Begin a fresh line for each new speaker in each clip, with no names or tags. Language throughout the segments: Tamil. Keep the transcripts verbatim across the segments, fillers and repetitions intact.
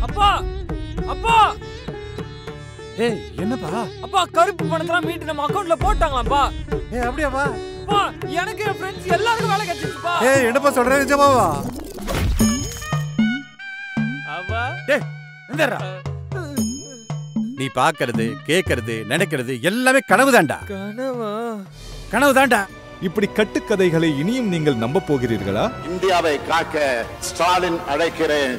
அப்பா அப்பா
ஏய் என்னப்பா?
அப்பா கருப்பு பணத்தெல்லாம் மீட்டு நம்ம அக்கவுண்ட்ல போட்டாங்களாப்பா.
ஏய் அப்படியாப்பா?
அப்பா எனக்கு என் ஃப்ரெண்ட்ஸ் எல்லாருக்கும் வேலை கிடைச்சிருச்சுப்பா.
ஏய் என்னப்பா சொல்ற நிஜமாவா?
அப்பா
டேய் எந்தடா? நீ பாக்குறது கேக்குறது நினைக்கிறது எல்லாமே கனவுதான்டா.
கனவா?
கனவுதான்டா.
இப்படி கட்டுக்கதைகளை இனியும் நீங்கள் நம்ப போகிறீர்களா?
இந்தியாவை காக்க ஸ்டாலின் அழைக்கிறேன்.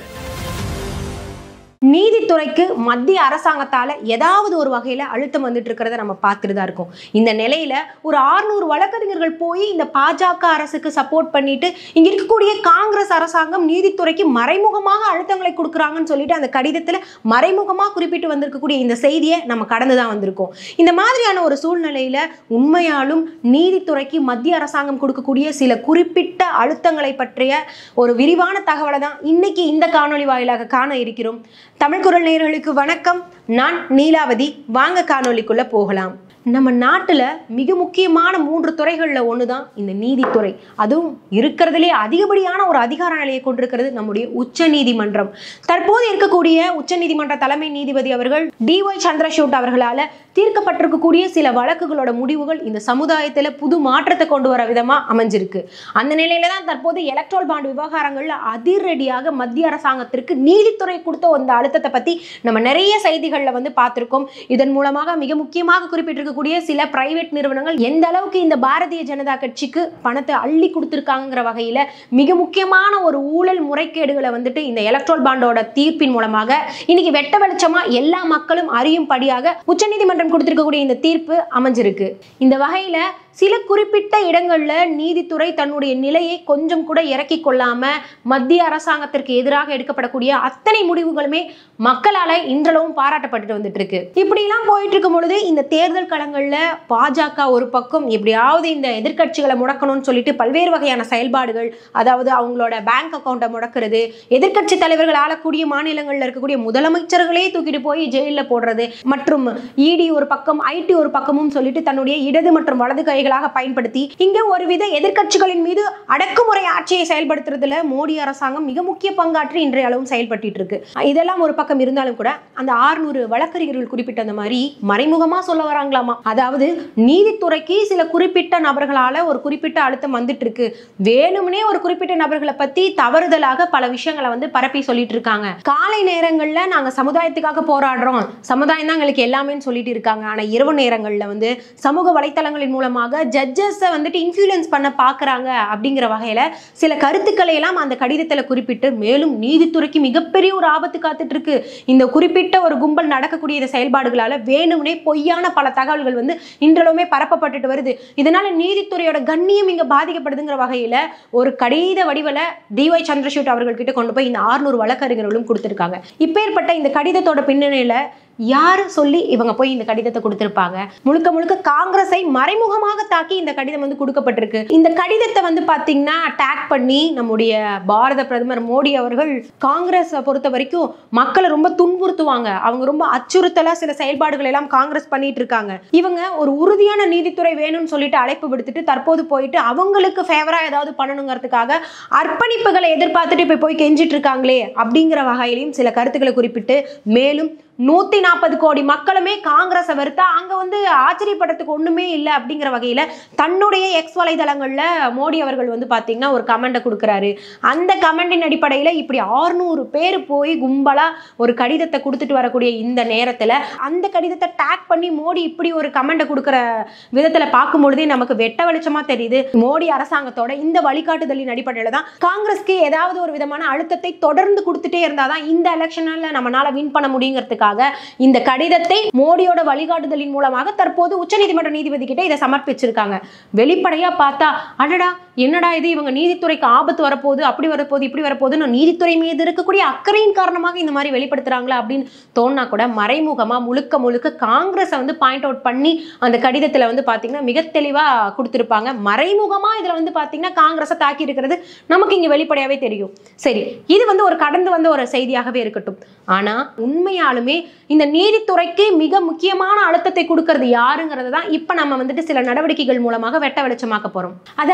நீதித்துறைக்கு மத்திய அரசாங்கத்தால ஏதாவது ஒரு வகையில அழுத்தம் வந்துட்டு இருக்கிறத நம்ம பார்த்துட்டு தான் இருக்கோம். இந்த நிலையில ஒரு ஆறுநூறு வழக்கறிஞர்கள் போய் இந்த பாஜக அரசுக்கு சப்போர்ட் பண்ணிட்டு இங்க இருக்கக்கூடிய காங்கிரஸ் அரசாங்கம் நீதித்துறைக்கு மறைமுகமாக அழுத்தங்களை கொடுக்குறாங்கன்னு சொல்லிட்டு அந்த கடிதத்துல மறைமுகமாக குறிப்பிட்டு வந்திருக்கக்கூடிய இந்த செய்தியை நம்ம கடந்து தான் வந்திருக்கோம். இந்த மாதிரியான ஒரு சூழ்நிலையில உண்மையாலும் நீதித்துறைக்கு மத்திய அரசாங்கம் கொடுக்கக்கூடிய சில குறிப்பிட்ட அழுத்தங்களை பற்றிய ஒரு விரிவான தகவலை தான் இன்னைக்கு இந்த காணொலி வாயிலாக காண இருக்கிறோம். தமிழ் குரல் நேயர்களுக்கு வணக்கம். நான் நீலாவதி. வாங்க காணொலிக்குள்ள போகலாம். நம்ம நாட்டுல மிக முக்கியமான மூன்று துறைகள்ல ஒண்ணுதான் இந்த நீதித்துறை. அதுவும் இருக்கிறதுலே அதிகப்படியான ஒரு அதிகார நிலையை கொண்டிருக்கிறது நம்முடைய உச்ச நீதிமன்றம். தற்போது இருக்கக்கூடிய உச்ச நீதிமன்ற தலைமை நீதிபதி அவர்கள் டி ஒய் சந்திரசூட் அவர்களால தீர்க்கப்பட்டிருக்கக்கூடிய சில வழக்குகளோட முடிவுகள் இந்த சமுதாயத்துல புது மாற்றத்தை கொண்டு வர விதமா அமைஞ்சிருக்கு. அந்த நிலையில தான் தற்போது எலக்ட்ரல் பாண்ட் விவகாரங்கள்ல அதிரடியாக மத்திய அரசாங்கத்திற்கு நீதித்துறை கொடுத்த அந்த அழுத்தத்தை பத்தி நம்ம நிறைய செய்திகள்ல வந்து பார்த்திருக்கோம். இதன் மூலமாக மிக முக்கியமாக குறிப்பிட்டிருக்க கூடிய சில பிரைவேட் நிறுவனங்கள் எந்த அளவுக்கு இந்த பாரதிய ஜனதா கட்சிக்கு பணத்தை அள்ளி கொடுத்திருக்காங்கிற வகையில மிக முக்கியமான ஒரு ஊழல் முறைகேடுகளை வந்துட்டு இந்த எலக்ட்ரல் பாண்டோட தீர்ப்பின் மூலமாக இன்னைக்கு வெட்ட வெளிச்சமா எல்லா மக்களும் அறியும்படியாக உச்சநீதிமன்றம் கொடுத்திருக்கக்கூடிய இந்த தீர்ப்பு அமைஞ்சிருக்கு. இந்த வகையில சில குறிப்பிட்ட இடங்கள்ல நீதித்துறை தன்னுடைய நிலையை கொஞ்சம் கூட இறக்கி கொள்ளாம மத்திய அரசாங்கத்திற்கு எதிராக எடுக்கப்படக்கூடிய அத்தனை முடிவுகளுமே மக்களால இன்றளவும் பாராட்டப்பட்டு வந்துட்டு இருக்கு. இப்படி எல்லாம் போயிட்டு இருக்கும் பொழுது இந்த தேர்தல் களங்கள்ல பாஜக ஒரு பக்கம் எப்படியாவது இந்த எதிர்கட்சிகளை முடக்கணும்னு சொல்லிட்டு பல்வேறு வகையான செயல்பாடுகள், அதாவது அவங்களோட பேங்க் அக்கௌண்ட்டை முடக்கிறது, எதிர்கட்சி தலைவர்கள் ஆளக்கூடிய மாநிலங்கள்ல இருக்கக்கூடிய முதலமைச்சர்களே தூக்கிட்டு போய் ஜெயில போடுறது, மற்றும் இடி ஒரு பக்கம் ஐடி ஒரு பக்கமும் சொல்லிட்டு தன்னுடைய இடது மற்றும் வலது கை பயன்படுத்தி இங்க ஒருவித எதிர்க்கட்சிகளின் மீது அடக்குமுறை ஆட்சியை செயல்படுத்துறதுல மோடி அரசாங்கம் மிக முக்கிய பங்காற்றி இன்றைய அளவும் செயல்பட்டு இருக்கு. இதெல்லாம் ஒரு பக்கம் இருந்தாலும் கூட அந்த ஆறுநூறு வழக்கறிஞர்கள் குறிப்பிட்ட அந்த மாதிரி மறைமுகமா சொல்ல வராங்களாமா. அதாவது நீதித்துறைக்கு சில குறிப்பிட்ட நபர்களால ஒரு குறிப்பிட்ட அழுத்தம் வந்துட்டு இருக்கு, வேணும்னே ஒரு குறிப்பிட்ட நபர்களை பத்தி தவறுதலாக பல விஷயங்களை வந்து பரப்பி சொல்லிட்டு இருக்காங்க. காலை நேரங்கள்ல நாங்க சமுதாயத்துக்காக போராடுறோம், சமுதாயம் தான் எங்களுக்கு எல்லாமே சொல்லிட்டு இருக்காங்க. ஆனா இரவு நேரங்கள்ல வந்து சமூக வலைத்தளங்களின் மூலமாக ஜட்ஜஸை வந்துட்டு இன்ஃப்ளூயன்ஸ் பண்ண பார்க்குறாங்க அப்படிங்கிற வகையில் சில கருத்துக்களை எல்லாம் அந்த கடிதத்தில் குறிப்பிட்டு மேலும் நீதித்துறைக்கு மிகப்பெரிய ஒரு ஆபத்து காத்துட்டு இருக்கு. இந்த குறிப்பிட்ட ஒரு கும்பல் நடக்கக்கூடிய இந்த செயல்பாடுகளால் வேணும்னே பொய்யான பல தகவல்கள் வந்து இன்றளவுமே பரப்பப்பட்டுட்டு வருது. இதனால நீதித்துறையோட கண்ணியம் இங்கே பாதிக்கப்படுதுங்கிற வகையில் ஒரு கடித வடிவில் டி ஒய் சந்திரசூட் அவர்கள் கிட்ட கொண்டு போய் இந்த ஆறுநூறு வழக்கறிஞர்களும் கொடுத்துருக்காங்க. இப்பேற்பட்ட இந்த கடிதத்தோட பின்னணியில் யாரு சொல்லி இவங்க போய் இந்த கடிதத்தை கொடுத்திருப்பாங்க? முழுக்க முழுக்க காங்கிரஸை மறைமுகமாக தாக்கி இந்த கடிதம் வந்து கொடுக்கப்பட்டிருக்கு. இந்த கடிதத்தை வந்து பாத்தீங்கன்னா அட்டாக் பண்ணி நம்முடைய பாரத பிரதமர் மோடி அவர்கள் காங்கிரஸ் பொறுத்த வரைக்கும் மக்களை ரொம்ப துன்புறுத்துவாங்க, அவங்க ரொம்ப அச்சுறுத்தலா சில செயல்பாடுகள் எல்லாம் காங்கிரஸ் பண்ணிட்டு இருக்காங்க. இவங்க ஒரு உறுதியான நீதித்துறை வேணும்னு சொல்லிட்டு அழைப்பு விடுத்துட்டு தற்போது போயிட்டு அவங்களுக்கு ஃபேவரா ஏதாவது பண்ணணுங்கிறதுக்காக அர்ப்பணிப்புகளை எதிர்பார்த்துட்டு இப்ப போய் கெஞ்சிட்டு இருக்காங்களே அப்படிங்கிற வகையிலையும் சில கருத்துக்களை குறிப்பிட்டு மேலும் நூத்தி நாற்பது கோடி மக்களுமே காங்கிரஸ் வெறுத்தா அங்க வந்து ஆச்சரியப்படுறதுக்கு ஒண்ணுமே இல்லை அப்படிங்கிற வகையில தன்னுடைய எக்ஸ் வலைதளங்கள்ல மோடி அவர்கள் வந்து பாத்தீங்கன்னா ஒரு கமெண்ட கொடுக்கிறாரு. அந்த கமெண்டின் அடிப்படையில இப்படி ஆறுநூறு பேர் போய் கும்பலா ஒரு கடிதத்தை கொடுத்துட்டு வரக்கூடிய இந்த நேரத்துல அந்த கடிதத்தை டேக் பண்ணி மோடி இப்படி ஒரு கமெண்ட கொடுக்கிற விதத்துல பார்க்கும்பொழுதே நமக்கு வெட்ட வெளிச்சமா தெரியுது. மோடி அரசாங்கத்தோட இந்த வழிகாட்டுதலின் அடிப்படையில தான் காங்கிரஸ்க்கு ஏதாவது ஒரு விதமான அழுத்தத்தை தொடர்ந்து கொடுத்துட்டே இருந்தாதான் இந்த எலெக்ஷன்ல நம்மளால வின் பண்ண முடியுங்கிறதுக்கு இந்த கடிதத்தை மோடியோட வழிகாட்டுதலின் மூலமாக தற்போது உச்சநீதிமன்ற நீதிபதி கிட்ட இதை சமர்ப்பிச்சிருக்காங்க. வெளிப்படையா பார்த்தா அடடா என்னடா இது, இவங்க நீதித்துறைக்கு ஆபத்து வரப்போகுது, அப்படி வரப்போகுது இப்படி வரப்போகுதுன்னு நீதித்துறை மீது இருக்கக்கூடிய அக்கறையின் காரணமாக இந்த மாதிரி வெளிப்படுத்துறாங்களா அப்படின்னு தோணுனா கூட மறைமுகமா முழுக்க முழுக்க காங்கிரஸை வந்து பாயிண்ட் அவுட் பண்ணி அந்த கடிதத்துல வந்து பாத்தீங்கன்னா மிக தெளிவா கொடுத்திருப்பாங்க. மறைமுகமா இதுல வந்து பாத்தீங்கன்னா காங்கிரஸை தாக்கி இருக்கிறது நமக்கு இங்க வெளிப்படையாவே தெரியும். சரி, இது வந்து ஒரு கடந்து வந்த ஒரு செய்தியாகவே இருக்கட்டும். ஆனா உண்மையாலுமே இந்த நீதித்துறைக்கு மிக முக்கியமான அழுத்தத்தை கொடுக்கிறது யாருங்கிறது தான் இப்ப நம்ம வந்துட்டு சில நடவடிக்கைகள் மூலமாக வெட்ட வெளிச்சமாக்க போறோம். அதாவது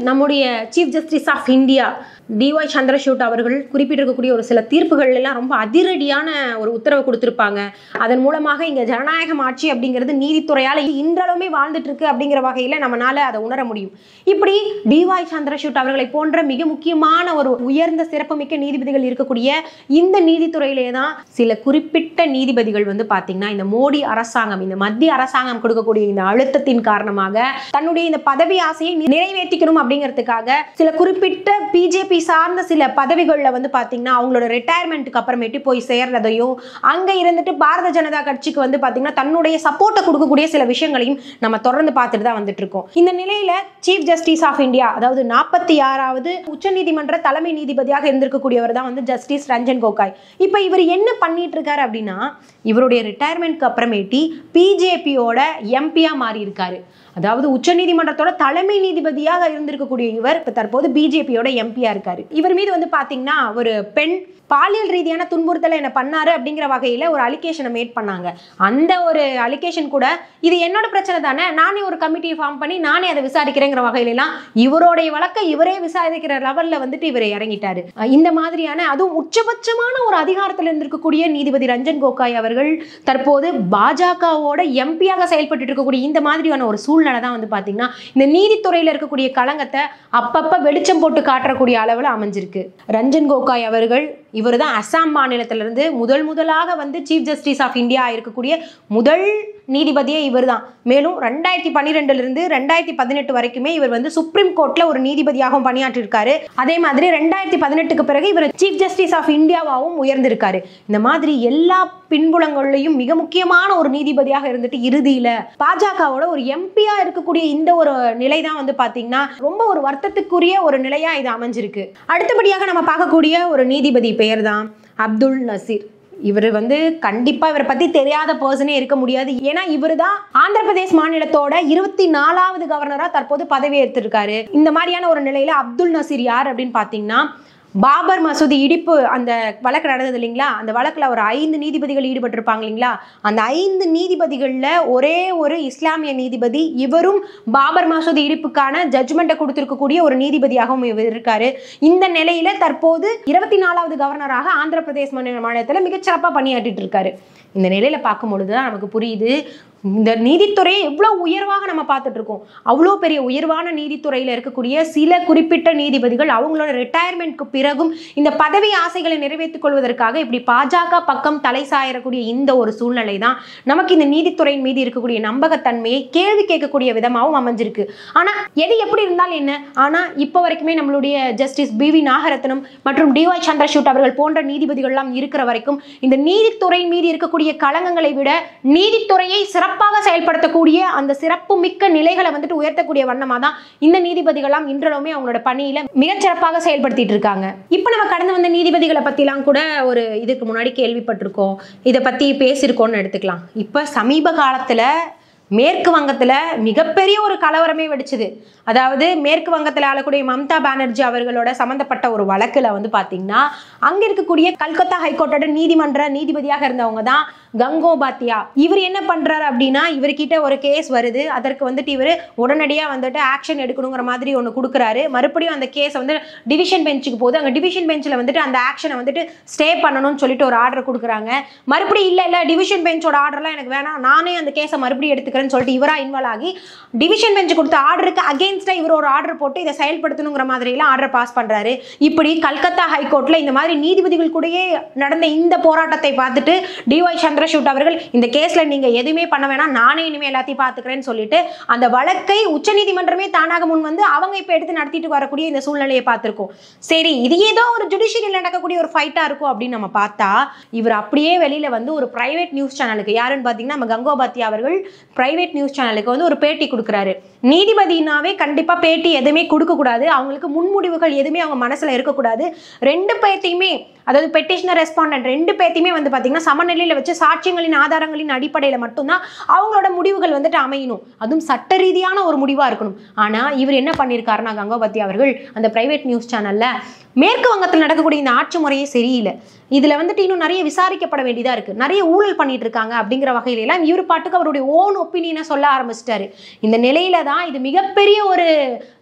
நம்முடைய chief justice of India D Y Chandrachud அவர்கள் குறிப்பிட்டிருக்கக்கூடிய ஒரு சில தீர்ப்புகள் எல்லாம் ரொம்ப அதிரடியான ஒரு உத்தரவு கொடுத்திருப்பாங்க. அதன் மூலமாக இங்க ஜனநாயகம் ஆட்சி அப்படிங்கிறது நீதித்துறையால இன்றளவுமே வாழ்ந்துட்டு இருக்கு அப்படிங்கிற வகையில நம்மளால அதை உணர முடியும். இப்படி டிஒய் சந்திரசூட் அவர்களை போன்ற மிக முக்கியமான ஒரு உயர்ந்த சிறப்புமிக்க நீதிபதிகள் இருக்கக்கூடிய இந்த நீதித்துறையிலே தான் சில குறிப்பிட்ட நீதிபதிகள் வந்து பாத்தீங்கன்னா இந்த மோடி அரசாங்கம், இந்த மத்திய அரசாங்கம் கொடுக்கக்கூடிய இந்த அழுத்தத்தின் காரணமாக தன்னுடைய இந்த பதவி ஆசையை நிறைவேற்றிக்கணும் அப்படிங்கிறதுக்காக சில குறிப்பிட்ட பிஜேபி சார்ந்த சில பதவிகளில் வந்து பாத்தீங்கன்னா அவங்களோட ரிட்டையர்மெண்ட்டுக்கு அப்புறமேட்டு போய் சேர்றதையும் அங்க இருந்துட்டு பாரத ஜனதா கட்சிக்கு வந்து பாத்தீங்கன்னா தன்னுடைய சப்போர்ட்டை கொடுக்கக்கூடிய சில விஷயங்களையும் நம்ம தொடர்ந்து பார்த்துட்டு தான் வந்துட்டு இருக்கோம். இந்த நிலையில சீஃப் ஜஸ்டிஸ் ஆஃப் இந்தியா, அதாவது நாற்பத்தி ஆறாவது உச்சநீதிமன்ற தலைமை நீதிபதியாக இருந்திருக்கக்கூடியவர் தான் வந்து ஜஸ்டிஸ் ரஞ்சன் கோகாய். இப்ப இவர் என்ன பண்ணிட்டு இருக்காரு அப்படின்னா, இவருடைய ரிட்டையர்மெண்ட்க்கு அப்புறமேட்டி பிஜேபியோட எம்பியா மாறி இருக்காரு. அதாவது உச்சநீதிமன்றத்தோட தலைமை நீதிபதியாக இருந்திருக்கக்கூடிய இவர் இப்ப தற்போது பிஜேபியோட எம்பியா இருக்காரு. இவர் மீது வந்து பாத்தீங்கன்னா ஒரு பெண் பாலியல் ரீதியான துன்புறுத்தலை என்ன பண்ணாரு அப்படிங்கிற வகையில ஒரு அலிகேஷனை மேட் பண்ணாங்க. அந்த ஒரு அலிகேஷன் கூட இது என்னோட பிரச்சனை தானே, நானே ஒரு கமிட்டியை ஃபார்ம் பண்ணி நானே அதை விசாரிக்கிறேங்கிற வகையில எல்லாம் இவருடைய வழக்கை இவரே விசாரிக்கிற லெவல்ல வந்துட்டு இவர் இறங்கிட்டாரு. இந்த மாதிரியான அதுவும் உச்சபட்சமான ஒரு அதிகாரத்தில் இருந்திருக்கக்கூடிய நீதிபதி ரஞ்சன் கோகாய் அவர்கள் தற்போது பாஜகவோட எம்பியாக செயல்பட்டு இருக்கக்கூடிய இந்த மாதிரியான ஒரு சூழ்நிலை தான் வந்து பாத்தீங்கன்னா இந்த நீதித்துறையில இருக்கக்கூடிய களங்கத்தை அப்பப்ப வெளிச்சம் போட்டு காட்டக்கூடிய அளவுல அமைஞ்சிருக்கு. ரஞ்சன் கோகாய் அவர்கள் இவர் தான் அசாம் மாநிலத்திலிருந்து முதல் முதலாக வந்து சீஃப் ஜஸ்டிஸ் ஆஃப் இந்தியா இருக்கக்கூடிய முதல் நீதிபதியே இவர் தான். மேலும் ரெண்டாயிரத்தி பன்னிரெண்டுல இருந்து ரெண்டாயிரத்தி பதினெட்டு வரைக்குமே இவர் வந்து சுப்ரீம் கோர்ட்ல ஒரு நீதிபதியாகவும் பணியாற்றிருக்காரு. அதே மாதிரி ரெண்டாயிரத்தி பதினெட்டுக்கு பிறகு இவர் சீஃப் ஜஸ்டிஸ் ஆஃப் இந்தியாவாகவும் உயர்ந்திருக்காரு. இந்த மாதிரி எல்லா பின்புலங்கள்லையும் மிக முக்கியமான ஒரு நீதிபதியாக இருந்துட்டு இறுதியில பாஜகவோட ஒரு எம்பியா இருக்கக்கூடிய இந்த ஒரு நிலை தான் வந்து பாத்தீங்கன்னா ரொம்ப ஒரு வருத்தத்துக்குரிய ஒரு நிலையா இது அமைஞ்சிருக்கு. அடுத்தபடியாக நம்ம பார்க்கக்கூடிய ஒரு நீதிபதி பெயர் தான் அப்துல் நசீர். இவர் வந்து கண்டிப்பா இவரை பத்தி தெரியாத பர்சனே இருக்க முடியாது. ஏன்னா இவர் தான் ஆந்திர பிரதேஷ் மாநிலத்தோட இருபத்தி நாலாவது கவர்னரா தற்போது பதவி ஏற்றிருக்காரு. இந்த மாதிரியான ஒரு நிலையில அப்துல் நசீர் யார் அப்படின்னு பாத்தீங்கன்னா, பாபர் மசூதி இடிப்பு அந்த வழக்கு நடந்தது இல்லைங்களா, அந்த வழக்குல ஒரு ஐந்து நீதிபதிகள் ஈடுபட்டிருப்பாங்க இல்லைங்களா, அந்த ஐந்து நீதிபதிகள்ல ஒரே ஒரு இஸ்லாமிய நீதிபதி, இவரும் பாபர் மசூதி இடிப்புக்கான ஜட்ஜ்மெண்ட்டை கொடுத்திருக்கக்கூடிய ஒரு நீதிபதியாகவும் இவர் இருக்காரு. இந்த நிலையில தற்போது இருபத்தி நாலாவது கவர்னராக ஆந்திர பிரதேஷ் மாநிலத்தில் மிகச்சிறப்பா பணியாற்றிட்டு இருக்காரு. இந்த நிலையில பார்க்கும் பொழுதுதான் நமக்கு புரியுது இந்த நீதித்துறையை எவ்வளவு உயர்வாக நம்ம பார்த்துட்டு இருக்கோம். அவ்வளோ பெரிய உயர்வான நீதித்துறையில இருக்கக்கூடிய சில குறிப்பிட்ட நீதிபதிகள் அவங்களோட ரிட்டையர்மெண்ட்க்கு பிறகும் இந்த பதவி ஆசைகளை நிறைவேற்றிக் கொள்வதற்காக இப்படி பாஜக பக்கம் தலை சாயக்கூடிய இந்த ஒரு சூழ்நிலை தான் நமக்கு இந்த நீதித்துறையின் மீது இருக்கக்கூடிய நம்பகத்தன்மையை கேள்வி கேட்கக்கூடிய விதமாகவும் அமைஞ்சிருக்கு. ஆனா எது எப்படி இருந்தாலும் என்ன, ஆனா இப்ப வரைக்குமே நம்மளுடைய ஜஸ்டிஸ் பி வி நாகரத்னம் மற்றும் டிஒய் சந்திரசூட் அவர்கள் போன்ற நீதிபதிகள் எல்லாம் இருக்கிற வரைக்கும் இந்த நீதித்துறையின் மீது இருக்கக்கூடிய களங்கங்களை விட நீதித்துறையை சிறப்பு சிறப்பாக செயல்படுத்தக்கூடிய அந்த சிறப்பு மிக்க நிலைகளை வந்துட்டு உயர்த்தக்கூடிய வண்ணமா தான் இந்த நீதிபதிகளாம் இன்றளவுமே அவங்களோட பணியில மிகச் சிறப்பாக செயல்படுத்திட்டு இருக்காங்க. இப்ப நம்ம கடந்து வந்த நீதிபதிகளை பத்தி எல்லாம் கூட ஒரு இதுக்கு முன்னாடி கேள்விப்பட்டிருக்கோம், இதை பத்தி பேசியிருக்கோம்னு எடுத்துக்கலாம். இப்ப சமீப காலத்துல மேற்கு வங்கத்துல மிகப்பெரிய ஒரு கலவரமே வெடிச்சது. அதாவது மேற்கு வங்கத்தில் ஆளக்கூடிய மம்தா பானர்ஜி அவர்களோட சம்பந்தப்பட்ட ஒரு வழக்குல வந்து பாத்தீங்கன்னா அங்க இருக்கக்கூடிய கல்கத்தா ஹைகோர்ட்டோட நீதிமன்ற நீதிபதியாக இருந்தவங்க தான் கங்கோபாத்யா. இவர் என்ன பண்றாரு அப்படின்னா, இவர்கிட்ட ஒரு கேஸ் வருது, அதற்கு வந்துட்டு இவர் உடனடியா வந்துட்டு ஆக்ஷன் எடுக்கணுங்கிற மாதிரி ஒன்று கொடுக்குறாரு. மறுபடியும் அந்த கேஸ் வந்து டிவிஷன் பெஞ்சுக்கு போகுது. அங்க டிவிஷன் பெஞ்சில் வந்துட்டு அந்த ஆக்ஷனை வந்துட்டு ஸ்டே பண்ணணும்னு சொல்லிட்டு ஒரு ஆர்டர் கொடுக்குறாங்க. மறுபடியும் இல்ல இல்ல டிவிஷன் பெஞ்சோட ஆர்டர்லாம் எனக்கு வேணாம், நானே அந்த கேஸை மறுபடியும் எடுத்துக்கிறேன்னு சொல்லிட்டு இவரா இன்வால்வ் ஆகி டிவிஷன் பெஞ்ச் கொடுத்த ஆர்டருக்கு அகேன்ஸ்டா இவர் ஒரு ஆர்டர் போட்டு இதை செயல்படுத்தணுங்கிற மாதிரி எல்லாம் ஆர்டர் பாஸ் பண்றாரு. இப்படி கல்கத்தா ஹைகோர்ட்ல இந்த மாதிரி நீதிபதிகள் கூடயே நடந்த இந்த போராட்டத்தை பார்த்துட்டு டிஒய் சந்திரசூட் அவர்கள் இந்த கேஸ்ல நீங்க எதுவுமே பண்ண வேணாம், நானே இனிமே எல்லாத்தையும் பாத்துக்கிறேன்னு சொல்லிட்டு அந்த வழக்கை உச்சநீதிமன்றமே தானாக முன் வந்து அவங்க இப்ப எடுத்து நடத்திட்டு வரக்கூடிய இந்த சூழ்நிலையை பார்த்திருக்கோம். சரி, இது ஏதோ ஒரு ஜுடிஷியரியில் நடக்கக்கூடிய ஒரு ஃபைட்டா இருக்கும் அப்படின்னு நம்ம பார்த்தா, இவர் அப்படியே வெளியில வந்து ஒரு பிரைவேட் நியூஸ் சேனலுக்கு, யாருன்னு பாத்தீங்கன்னா நம்ம கங்கோபாத்யா அவர்கள் பிரைவேட் நியூஸ் சேனலுக்கு வந்து ஒரு பேட்டி கொடுக்குறாரு. நீதிபதினாவே கண்டிப்பா பேட்டி எதுவுமே கொடுக்க கூடாது, அவங்களுக்கு முன்முடிவுகள் எதுவுமே அவங்க மனசுல இருக்கக்கூடாது, ரெண்டு பேர்த்தையுமே அதாவது பெட்டிஷனர் ரெஸ்பாண்டன்ட் ரெண்டு பேர்த்தையுமே வந்து பாத்தீங்கன்னா சமநிலையில வச்சு சாட்சியங்களின் ஆதாரங்களின் அடிப்படையில மட்டும்தான் அவங்களோட முடிவுகள் வந்துட்டு அமையணும், அதுவும் சட்ட ரீதியான ஒரு முடிவா இருக்கணும். ஆனா இவர் என்ன பண்ணிருக்காருன்னா கங்கோபாத்யா அவர்கள் அந்த பிரைவேட் நியூஸ் சேனல்ல மேற்கு வங்கத்தில் நடக்கக்கூடிய இந்த ஆட்சி முறையே சரியில்லை, இதுல வந்துட்டு இன்னும் நிறைய விசாரிக்கப்பட வேண்டியதா இருக்கு, நிறைய ஊழல் பண்ணிட்டு இருக்காங்க அப்படிங்கிற வகையில எல்லாம் இவர் பாட்டுக்கு அவருடைய ஓன் ஒப்பீனியனை சொல்ல ஆரம்பிச்சிட்டாரு. இந்த நிலையில தான் இது மிகப்பெரிய ஒரு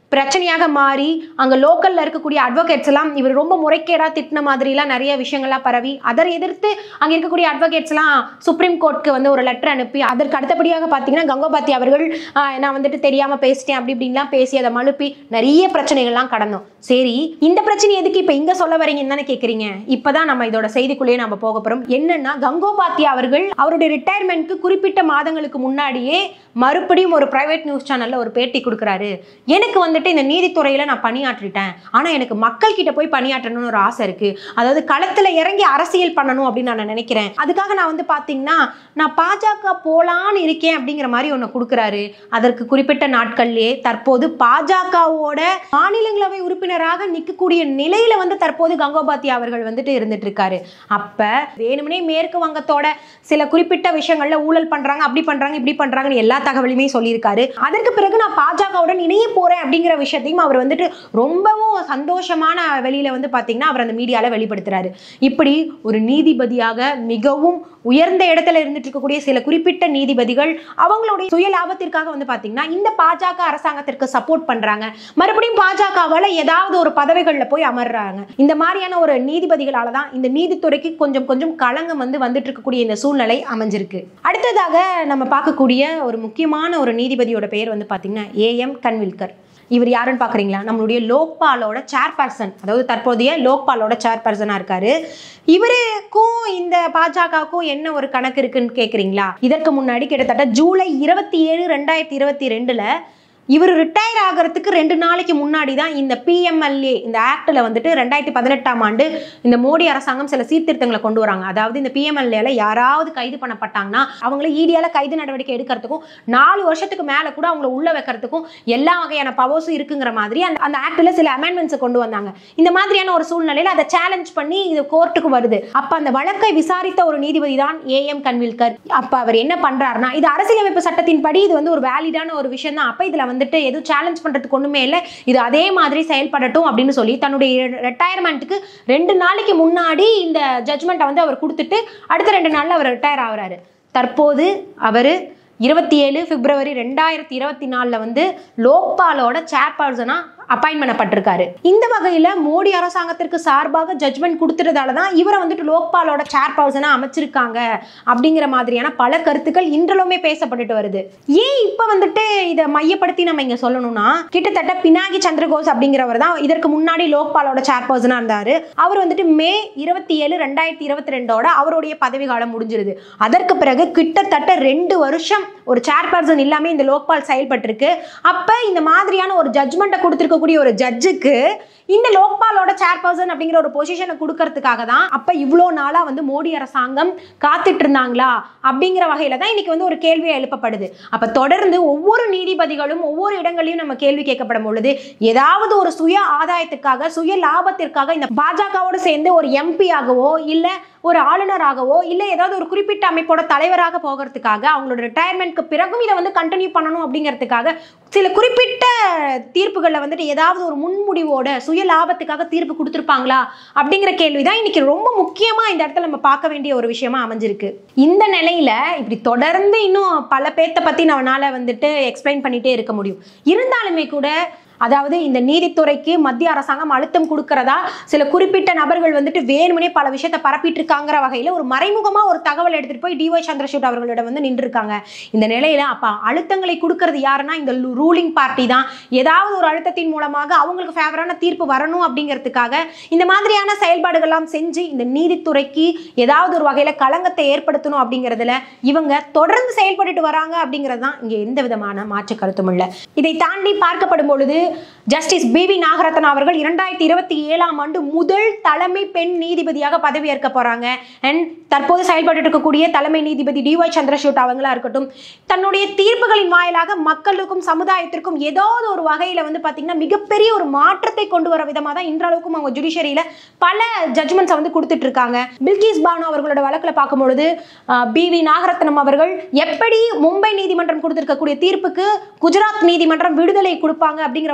பிரச்சனையாக மாறி அங்க லோக்கல்ல இருக்கக்கூடிய அட்வொகேட்ஸ் எல்லாம் இவர் ரொம்ப முறைகேடா திட்டின மாதிரி எல்லாம் நிறைய விஷயங்கள்லாம் பரவி அதை எதிர்த்து அங்க இருக்கக்கூடிய அட்வொகேட்ஸ் எல்லாம் சுப்ரீம் கோர்ட்க்கு வந்து ஒரு லெட்டர் அனுப்பி அதற்கு அடுத்தபடியாக பாத்தீங்கன்னா கங்கோபாத்தி அவர்கள் நான் வந்துட்டு தெரியாம பேசிட்டேன் அப்படி இப்படின்லாம் பேசி அதை மழுப்பி நிறைய பிரச்சனைகள்லாம் கடந்தோம். சரி, இந்த பிரச்சனை எதுக்கு இப்ப இங்க சொல்ல வரீங்கன்னு தானே கேக்குறீங்க. இப்பதான் நம்ம இதோட செய்திக்குள்ளேயே நம்ம போக போறோம். என்னன்னா, கங்கோபாத்தி அவர்கள் அவருடைய ரிட்டையர்மெண்ட்க்கு குறிப்பிட்ட மாதங்களுக்கு முன்னாடியே மறுபடியும் ஒரு பிரைவேட் நியூஸ் சேனல்ல ஒரு பேட்டி கொடுக்குறாரு. எனக்கு வந்துட்டு இந்த நீதித்துறையில நான் பணியாற்றிட்டேன், ஆனா எனக்கு மக்கள் கிட்ட போய் பணியாற்றணும்னு ஒரு ஆசை இருக்கு, அதாவது களத்துல இறங்கி அரசியல் பண்ணணும் அப்படின்னு நான் நினைக்கிறேன், அதுக்காக நான் வந்து பாத்தீங்கன்னா நான் பாஜக போலான்னு இருக்கேன் அப்படிங்கிற மாதிரி ஒண்ணு கொடுக்குறாரு. அதற்கு குறிப்பிட்ட நாட்கள்லயே தற்போது பாஜகவோட மாநிலங்களவை உறுப்பினராக நிற்கக்கூடிய நிலையில வந்து தற்போது கங்கோபாத்தி அவர்கள் வந்துட்டு இருந்துட்டு இருக்காரு. அப்ப வேணுமனே மேற்கு வங்கத்தோட சில குறிப்பிட்ட விஷயங்கள்ல ஊழல் பண்றாங்க, அப்படி பண்றாங்க, இப்படி பண்றாங்கன்னு எல்லா தகவலுமே சொல்லியிருக்காரு. அதற்கு பிறகு நான் பாஜகவுடன் இணைய போறேன் அப்படிங்கிற விஷயத்தையும் அவர் வந்துட்டு ரொம்பவும் சந்தோஷமான வெளியில வந்து பாத்தீங்கன்னா அவர் அந்த மீடியால வெளிப்படுத்துறாரு. இப்படி ஒரு நீதிபதியாக மிகவும் உயர்ந்த இடத்துல இருந்துட்டு இருக்கக்கூடிய சில குறிப்பிட்ட நீதிபதிகள் அவங்களுடைய சுய லாபத்திற்காக வந்து பாத்தீங்கன்னா இந்த பாஜக அரசாங்கத்திற்கு சப்போர்ட் பண்றாங்க, மறுபடியும் பாஜகவால ஏதாவது ஒரு பதவிகள்ல போய் அமர்றாங்க. இந்த மாதிரியான ஒரு நீதிபதிகளால தான் இந்த நீதித்துறைக்கு கொஞ்சம் கொஞ்சம் களங்கம் வந்து வந்துட்டு இருக்கக்கூடிய இந்த சூழ்நிலை அமைஞ்சிருக்கு. அடுத்ததாக நம்ம பார்க்கக்கூடிய ஒரு முக்கியமான ஒரு நீதிபதியோட பெயர் வந்து பாத்தீங்கன்னா ஏ எம் கன்வில்கர். இவர் யாருன்னு பாக்குறீங்களா? நம்மளுடைய லோக்பாலோட சேர்பர்சன், அதாவது தற்போதைய லோக்பாலோட சேர்பர்சனா இருக்காரு. இவருக்கும் இந்த பாஜகவுக்கும் என்ன ஒரு கணக்கு இருக்குன்னு கேக்குறீங்களா? இதற்கு முன்னாடி கிட்டத்தட்ட ஜூலை இருபத்தி ஏழு ரெண்டாயிரத்தி இருபத்தி ரெண்டுல இவர் ரிட்டையர் ஆகிறதுக்கு ரெண்டு நாளைக்கு முன்னாடி தான் இந்த பிஎம்எல்ஏ இந்த ஆக்ட்ல வந்துட்டு ரெண்டாயிரத்தி பதினெட்டாம் ஆண்டு இந்த மோடி அரசாங்கம் சில சீர்திருத்தங்களை கொண்டு வராங்க. அதாவது இந்த பிஎம்எல்ஏல யாராவது கைது பண்ணப்பட்டாங்கன்னா அவங்களை ஈடியால கைது நடவடிக்கை எடுக்கிறதுக்கும் நாலு வருஷத்துக்கு மேல கூட அவங்களை உள்ள வைக்கிறதுக்கும் எல்லா வகையான பவர்ஸும் இருக்குங்கிற மாதிரி அந்த அந்த ஆக்ட்ல சில அமெண்ட்மெண்ட்ஸ் கொண்டு வந்தாங்க. இந்த மாதிரியான ஒரு சூழ்நிலையில அதை சேலஞ்ச் பண்ணி இது கோர்ட்டுக்கு வருது. அப்ப அந்த வழக்கை விசாரித்த ஒரு நீதிபதி தான் ஏ எம் கன்வில்கர். அப்ப அவர் என்ன பண்றாருன்னா, இது அரசியலமைப்பு சட்டத்தின் படி இது வந்து ஒரு வேலிடான ஒரு விஷயம் தான், அப்ப இதுல வந்து வந்துட்டு எதுவும் சேலஞ்ச் பண்றதுக்கு ஒண்ணுமே இல்லை, இது அதே மாதிரி செயல்படட்டும் அப்படின்னு சொல்லி தன்னுடைய ரிட்டையர்மெண்ட்டுக்கு ரெண்டு நாளைக்கு முன்னாடி இந்த ஜட்ஜ்மெண்ட்டை வந்து அவர் கொடுத்துட்டு அடுத்த ரெண்டு நாள்ல அவர் ரிட்டையர் ஆகுறாரு. தற்போது அவரு இருபத்தி ஏழு பிப்ரவரி ரெண்டாயிரத்தி இருபத்தி நாலுல வந்து லோக்பாலோட சேர்பர்சனா அப்பாயின்ட் பண்ணப்பட்டிருக்காரு. இந்த வகையில மோடி அரசாங்கத்திற்கு சார்பாக ஜட்ஜ்மெண்ட் கொடுத்துறதால தான் இவரை வந்துட்டு லோக்பாலோட சேர்பர்சனா அமைச்சிருக்காங்க அப்படிங்கிற மாதிரியான பல கருத்துக்கள் இன்றளவுமே பேசப்பட்டுட்டு வருது. ஏன் இப்ப வந்துட்டு இதை மையப்படுத்தி நம்ம இங்க சொல்லணும்னா, கிட்டத்தட்ட பினாகி சந்திரகோஸ் அப்படிங்கிறவர் தான் இதற்கு முன்னாடி லோக்பாலோட சேர்பர்சனா இருந்தாரு. அவர் வந்துட்டு மே இருபத்தி ஏழு ரெண்டாயிரத்தி இருபத்தி ரெண்டோட அவருடைய பதவி காலம் முடிஞ்சிருது. அதற்கு பிறகு கிட்டத்தட்ட ரெண்டு வருஷம் ஒரு சேர்பர்சன் இல்லாம இந்த லோக்பால் செயல்பட்டு இருக்கு. அப்ப இந்த மாதிரியான ஒரு ஜட்ஜ்மெண்ட்டை கொடுத்திருக்க ஒரு ஜட்ஜுக்கு இந்த லோக்பாலோட சேர்பர்சன் அப்படிங்கிற ஒரு பொசிஷனை கொடுக்கறதுக்காக தான் அப்ப இவ்வளோ நாளா வந்து மோடி அரசாங்கம் காத்துட்டு இருந்தாங்களா அப்படிங்கிற வகையில தான் இன்னைக்கு வந்து ஒரு கேள்வியை எழுப்பப்படுது. அப்ப தொடர்ந்து ஒவ்வொரு நீதிபதிகளும் ஒவ்வொரு இடங்களையும் நம்ம கேள்வி கேட்கப்படும் பொழுது ஏதாவது ஒரு சுய ஆதாயத்துக்காக சுய லாபத்திற்காக இந்த பாஜகவோடு சேர்ந்து ஒரு எம்பி ஆகவோ இல்ல ஒரு ஆளுநராகவோ இல்ல ஏதாவது ஒரு குறிப்பிட்ட அமைப்போட தலைவராக போகிறதுக்காக அவங்களோட ரிட்டையர்மெண்ட்க்கு பிறகும் இதை வந்து கண்டினியூ பண்ணணும் அப்படிங்கிறதுக்காக சில குறிப்பிட்ட தீர்ப்புகள்ல வந்துட்டு ஏதாவது ஒரு முன்முடிவோட சுய லாபத்துக்காக தீர்ப்பு கொடுத்திருப்பாங்களா அப்படிங்கிற கேள்விதான் இன்னைக்கு ரொம்ப முக்கியமா இந்த இடத்துல நம்ம பார்க்க வேண்டிய ஒரு விஷயமா அமைஞ்சிருக்கு. இந்த நிலையில இப்படி தொடர்ந்து இன்னும் பல பேர்த்த பத்தி நம்மளால வந்துட்டு எக்ஸ்பிளைன் பண்ணிட்டே இருக்க முடியும். இருந்தாலுமே கூட அதாவது இந்த நீதித்துறைக்கு மத்திய அரசாங்கம் அழுத்தம் கொடுக்கிறதா சில குறிப்பிட்ட நபர்கள் வந்துட்டு வேணுமனே பல விஷயத்தை பரப்பிட்டு இருக்காங்கிற வகையில ஒரு மறைமுகமா ஒரு தகவல் எடுத்துட்டு போய் டி ஒய் சந்திரசூட் அவர்களிடம் வந்து நின்று இருக்காங்க. இந்த நிலையில அப்ப அழுத்தங்களை கொடுக்கறது யாருன்னா இந்த ரூலிங் பார்ட்டி தான். ஏதாவது ஒரு அழுத்தத்தின் மூலமாக அவங்களுக்கு ஃபேவரான தீர்ப்பு வரணும் அப்படிங்கிறதுக்காக இந்த மாதிரியான செயல்பாடுகள்லாம் செஞ்சு இந்த நீதித்துறைக்கு ஏதாவது ஒரு வகையில களங்கத்தை ஏற்படுத்தணும் அப்படிங்கிறதுல இவங்க தொடர்ந்து செயல்பட்டு வராங்க அப்படிங்கிறது தான் இங்க எந்த விதமான மாற்று கருத்தும் இல்லை. இதை தாண்டி பார்க்கப்படும் பொழுது ஜஸ்டிஸ் பி வி நாகரத்னா அவர்கள் இரண்டாயிரத்தி இருபத்தி ஏழாம் ஆண்டு முதல் தலைமை பெண் நீதிபதியாக பதவியேற்க போறாங்க. அண்ட் தற்போது செயல்பட்டு இருக்கக்கூடிய தலைமை நீதிபதி டி ஒய் சந்திரசூட் அவங்களா இருக்கட்டும், தன்னுடைய தீர்ப்புகளின் வாயிலாக மக்களுக்கும் சமுதாயத்திற்கும் ஏதாவது ஒரு வகையில வந்து பாத்தீங்கன்னா மிகப்பெரிய ஒரு மாற்றத்தை கொண்டு வர விதமா தான் இன்றளவுக்கும் அவங்க ஜுடிஷியரியில பல ஜட்ஜ்மெண்ட்ஸ் வந்து கொடுத்துட்டு இருக்காங்க. பில்கிஸ் பானு அவர்களோட வழக்குல பார்க்கும்பொழுது பி வி நாகரத்னம் அவர்கள் எப்படி மும்பை நீதிமன்றம் கொடுத்திருக்கக்கூடிய தீர்ப்புக்கு குஜராத் நீதிமன்றம் விடுதலை கொடுப்பாங்க அப்படிங்கிற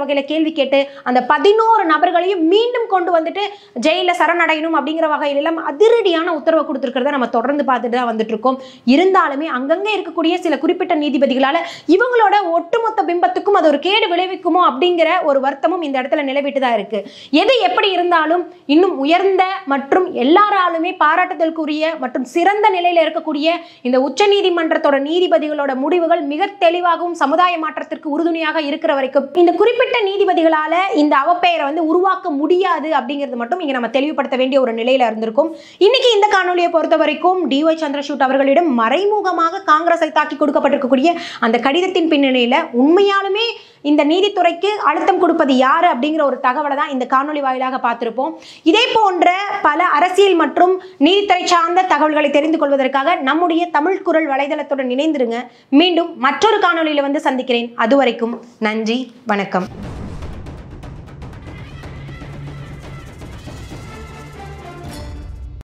வகையில கேள்வி கேட்டு அந்த பதினோரு நபர்களையும் மீண்டும் கொண்டு வந்துட்டு ஜெயில சரணடையணும் அப்படிங்கிற வகையில எல்லாம் அதிரடியான உத்தரவை கொடுத்திருக்கிறத நம்ம தொடர்ந்து பார்த்துட்டு தான் வந்துட்டு இருக்கோம். இருந்தாலுமே அங்கங்க இருக்கக்கூடிய சில குறிப்பிட்ட நீதிபதிகளால இவங்களோட ஒட்டுமொத்த பிம்பத்துக்கும் அது ஒரு கேடு விளைவிக்குமோ அப்படிங்கிற ஒரு வருத்தமும் இந்த இடத்துல நிலவிட்டு தான் இருக்கு. எது எப்படி இருந்தாலும் இன்னும் உயர்ந்த மற்றும் எல்லாராலுமே பாராட்டுதலுக்குரிய மற்றும் சிறந்த நிலையில இருக்கக்கூடிய இந்த உச்ச நீதிமன்றத்தோட நீதிபதிகளோட முடிவுகள் மிக தெளிவாகவும் சமுதாய மாற்றத்திற்கு உறுதுணையாக இருக்கிற வரைக்கும் இந்த குறிப்பிட்ட நீதிபதிகளால இந்த அவப்பெயரை வந்து உருவாக்க முடியாது அப்படிங்கிறது மட்டும் இங்க நம்ம தெளிவுபடுத்த வேண்டிய ஒரு நிலையில இருந்திருக்கும். இன்னைக்கு இந்த காணொலியை பொறுத்த வரைக்கும் டி ஒய் சந்திரசூட் அவர்களிடம் மறைமுகமாக காங்கிரஸை தாக்கி கொடுக்கப்பட்டிருக்கக்கூடிய அந்த கடிதத்தின் பின்னணியில உண்மையாலுமே இந்த நீதித்துறைக்கு அழுத்தம் கொடுப்பது யாரு அப்படிங்கிற ஒரு தகவலை தான் இந்த காணொலி வாயிலாக பார்த்திருப்போம். இதே போன்ற பல அரசியல் மற்றும் நீதித்துறை சார்ந்த தகவல்களை தெரிந்து கொள்வதற்காக நம்முடைய தமிழ் குரல் வலைதளத்துடன் இணைந்திருங்க. மீண்டும் மற்றொரு காணொலியில வந்து சந்திக்கிறேன். அதுவரைக்கும் நன்றி, வணக்கம்.